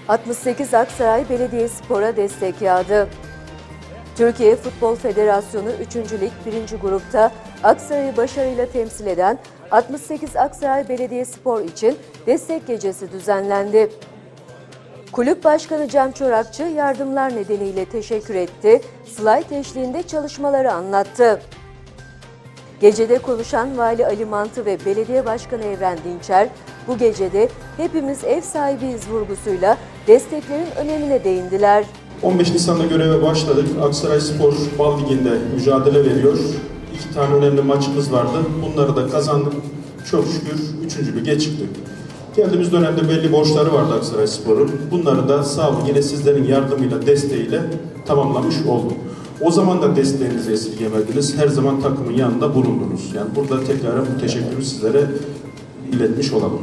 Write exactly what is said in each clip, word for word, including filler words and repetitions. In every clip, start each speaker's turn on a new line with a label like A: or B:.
A: altmış sekiz Aksaray Belediyespor'a destek yağdı. Türkiye Futbol Federasyonu üçüncü Lig birinci grupta Aksaray'ı başarıyla temsil eden altmış sekiz Aksaray Belediyespor için destek gecesi düzenlendi. Kulüp Başkanı Cem Çorakçı yardımlar nedeniyle teşekkür etti, slayt eşliğinde çalışmaları anlattı. Gecede konuşan Vali Ali Mantı ve Belediye Başkanı Evren Dinçer, bu gecede hepimiz ev sahibiyiz vurgusuyla desteklerin önemine değindiler.
B: on beş Nisan'da göreve başladık. Aksarayspor Bal Ligi'nde mücadele veriyor. İki tane önemli maçımız vardı. Bunları da kazandık. Çok şükür üçüncü lige çıktık. Geldiğimiz dönemde belli borçları vardı Aksarayspor'un. Bunları da sağ olun yine sizlerin yardımıyla, desteğiyle tamamlamış olduk. O zaman da desteğinizi esirgemediniz. Her zaman takımın yanında bulundunuz. Yani burada tekrar bu teşekkürü sizlere iletmiş olalım.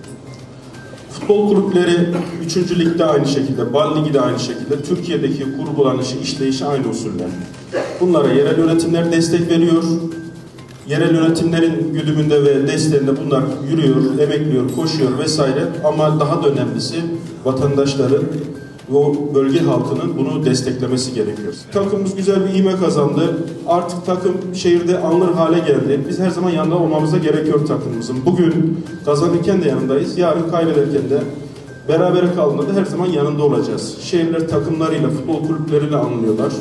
B: Futbol kulüpleri üçüncü Lig'de aynı şekilde, Bal Ligi de aynı şekilde, Türkiye'deki kurgulanışı, işleyişi aynı usulle. Bunlara yerel yönetimler destek veriyor. Yerel yönetimlerin güdümünde ve desteğinde bunlar yürüyor, emekliyor, koşuyor vesaire. Ama daha da önemlisi vatandaşların ve o bölge halkının bunu desteklemesi gerekiyor. Takımımız güzel bir ivme kazandı. Artık takım şehirde anılır hale geldi. Biz her zaman yanında olmamıza gerekiyor takımımızın. Bugün kazanırken de yanındayız. Yarın kaybederken de berabere kaldığında da her zaman yanında olacağız. Şehirler takımlarıyla, futbol kulüpleriyle anılıyorlar.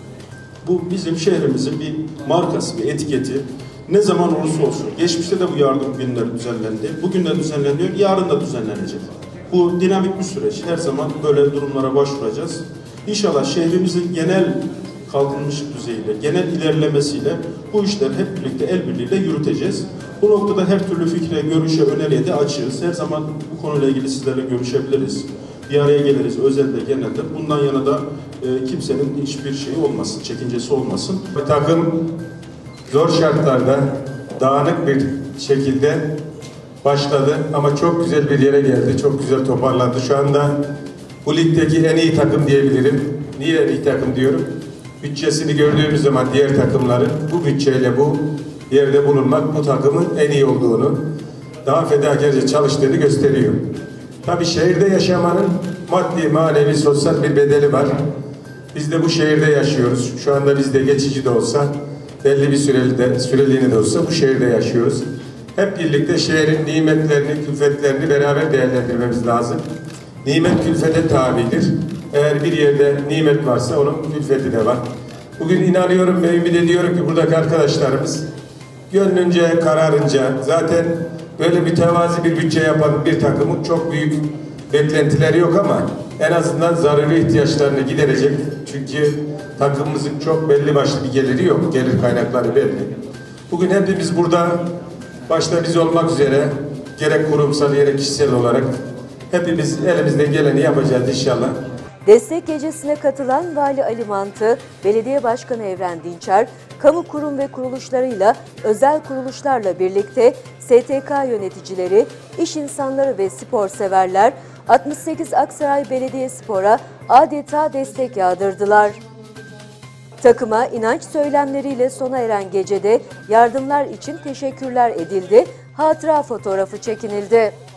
B: Bu bizim şehrimizin bir markası, bir etiketi. Ne zaman olursa olsun. Geçmişte de bu yardım günleri düzenlendi. Bugün de düzenleniyor, yarın da düzenlenecek. Bu dinamik bir süreç. Her zaman böyle durumlara başvuracağız. İnşallah şehrimizin genel kalkınmış düzeyiyle, genel ilerlemesiyle bu işleri hep birlikte, el birliğiyle yürüteceğiz. Bu noktada her türlü fikre, görüşe, öneriye de açığız. Her zaman bu konuyla ilgili sizlerle görüşebiliriz. Bir araya geliriz, özelde, genelde. Bundan yana da e, kimsenin hiçbir şeyi olmasın, çekincesi olmasın.
C: Takım zor şartlarda, dağınık bir şekilde başladı ama çok güzel bir yere geldi. Çok güzel toparlandı. Şu anda bu ligdeki en iyi takım diyebilirim. Niye en iyi takım diyorum? Bütçesini gördüğümüz zaman diğer takımların bu bütçeyle bu yerde bulunmak bu takımın en iyi olduğunu, daha fedakarca çalıştığını gösteriyor. Tabii şehirde yaşamanın maddi, manevi, sosyal bir bedeli var. Biz de bu şehirde yaşıyoruz. Şu anda biz de geçici de olsa, belli bir süreli de, süreliğine de olsa bu şehirde yaşıyoruz. Hep birlikte şehrin nimetlerini, külfetlerini beraber değerlendirmemiz lazım. Nimet külfete tabidir. Eğer bir yerde nimet varsa onun külfeti de var. Bugün inanıyorum ve ümit ediyorum ki buradaki arkadaşlarımız gönlünce, kararınca zaten böyle mütevazi bir bütçe yapan bir takımın çok büyük beklentileri yok ama en azından zaruri ihtiyaçlarını giderecek. Çünkü takımımızın çok belli başlı bir geliri yok. Gelir kaynakları belli. Bugün hepimiz burada başta biz olmak üzere gerek kurumsal gerek kişisel olarak hepimiz elimizden geleni yapacağız inşallah.
A: Destek gecesine katılan Vali Ali Mantı, Belediye Başkanı Evren Dinçer, kamu kurum ve kuruluşlarıyla, özel kuruluşlarla birlikte S T K yöneticileri, iş insanları ve spor severler altmış sekiz Aksaray Belediyespor'a adeta destek yağdırdılar. Takıma inanç söylemleriyle sona eren gecede yardımlar için teşekkürler edildi, hatıra fotoğrafı çekinildi.